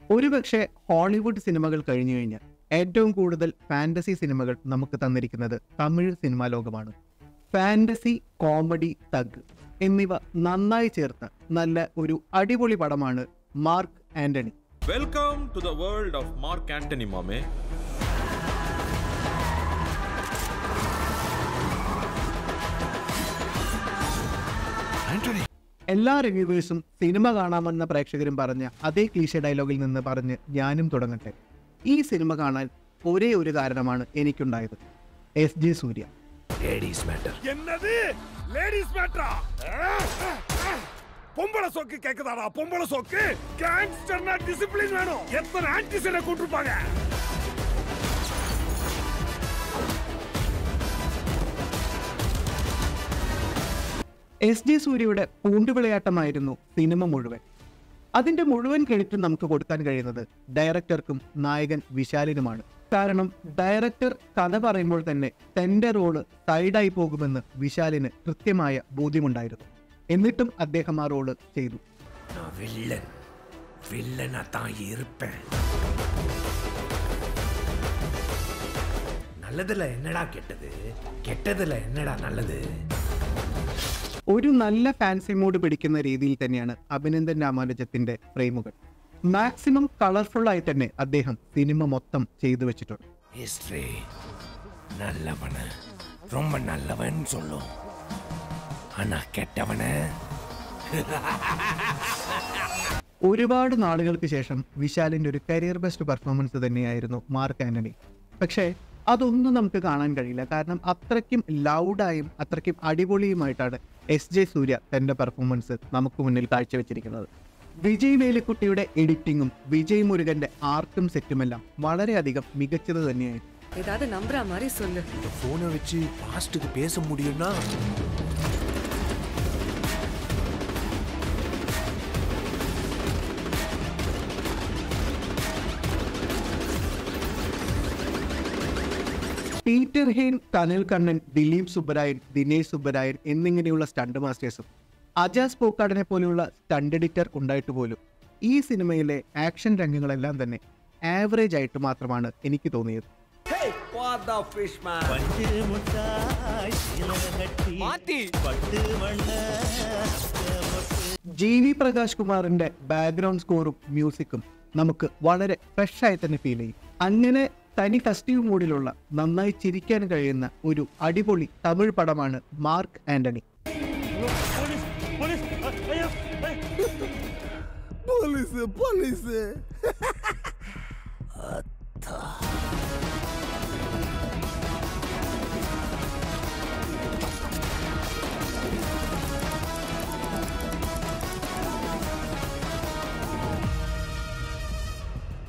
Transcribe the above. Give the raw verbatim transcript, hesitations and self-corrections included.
ഒരുപക്ഷെ ഹോളിവുഡ് സിനിമകൾ കഴിഞ്ഞു കഴിഞ്ഞാൽ ഏറ്റവും കൂടുതൽ ഫാന്റസി സിനിമകൾ നമുക്ക് തന്നിരിക്കുന്നത് തമിഴ് സിനിമാ ലോകമാണ്. ഫാന്റസി, കോമഡി, തഗ് എന്നിവ നന്നായി ചേർത്ത നല്ല ഒരു അടിപൊളി പടമാണ് Mark Antony. Welcome to the world of Mark Antony മാമേ. എല്ലാ റിവ്യൂവേഴ്സും സിനിമ കാണാമെന്ന പ്രേക്ഷകരും പറഞ്ഞ അതേ ക്ലീഷേ ഡയലോഗിൽ നിന്ന് പറഞ്ഞ് ഞാനും തുടങ്ങട്ടെ. ഈ സിനിമ കാണാൻ ഒരേ ഒരു കാരണമാണ് എനിക്കുണ്ടായത്. S J Surya. S J സൂര്യയുടെ പൂണ്ടുവിളയാട്ടമായിരുന്നു സിനിമ മുഴുവൻ. അതിന്റെ മുഴുവൻ ക്രെഡിറ്റ് നമുക്ക് കൊടുക്കാൻ കഴിയുന്നത് ഡയറക്ടർക്കും നായകൻ വിശാലിനുമാണ്. കാരണം ഡയറക്ടർ കഥ പറയുമ്പോൾ തന്നെ തന്റെ റോള് സൈഡായി പോകുമെന്ന് വിശാലിന് കൃത്യമായ ബോധ്യമുണ്ടായിരുന്നു. എന്നിട്ടും അദ്ദേഹം ആ റോള് ചെയ്തു. ഒരു നല്ല ഫാൻസി മൂഡ് പിടിക്കുന്ന രീതിയിൽ തന്നെയാണ് അഭിനന്ദൻ രാമാനുജത്തിന്റെ ഫ്രെയിമുകൾ. മാക്സിമം കളർഫുൾ ആയി തന്നെ അദ്ദേഹം സിനിമ മൊത്തം ചെയ്തു വെച്ചിട്ടുണ്ട്. ഒരുപാട് നാളുകൾക്ക് ശേഷം വിശാലിന്റെ ഒരു കരിയർ ബെസ്റ്റ് പെർഫോമൻസ് തന്നെയായിരുന്നു മാർക്ക് ആന്റണി. പക്ഷേ അതൊന്നും നമുക്ക് കാണാൻ കഴിയില്ല. കാരണം അത്രയ്ക്കും ലൗഡായും അത്രയ്ക്കും അടിപൊളിയുമായിട്ടാണ് എസ് ജെ സൂര്യ തന്റെ പെർഫോമൻസ് നമുക്ക് മുന്നിൽ കാഴ്ചവെച്ചിരിക്കുന്നത്. വിജയ് വേലിക്കുട്ടിയുടെ എഡിറ്റിങ്ങും വിജയ് മുരുകന്റെ ആർട്ടും സെറ്റുമെല്ലാം വളരെയധികം മികച്ചത് തന്നെയായിരുന്നു. പീറ്റർ ഹെയ്ൻ, കനൽ കണ്ണൻ, ദിലീപ് സുബ്ബരായൻ, ദിനേശ് സുബ്ബരായൻ എന്നിങ്ങനെയുള്ള സ്റ്റണ്ട് മാസ്റ്റേഴ്സും അജാസ് പോക്കാടിനെ പോലെയുള്ള സ്റ്റണ്ട് എഡിറ്റർ ഉണ്ടായിട്ട് പോലും ഈ സിനിമയിലെ ആക്ഷൻ രംഗങ്ങളെല്ലാം തന്നെ ആവറേജ് ആയിട്ട് മാത്രമാണ് എനിക്ക് തോന്നിയത്. ജി വി പ്രകാശ് കുമാറിന്റെ ബാക്ക്ഗ്രൗണ്ട് സ്കോറും മ്യൂസിക്കും നമുക്ക് വളരെ ഫ്രഷ് ആയി തന്നെ ഫീൽ ചെയ്യും. അങ്ങനെ തനി ഫെസ്റ്റീവ് മൂഡിലുള്ള നന്നായി ചിരിക്കാൻ കഴിയുന്ന ഒരു അടിപൊളി തമിഴ് പടമാണ് മാർക്ക് ആന്റണി.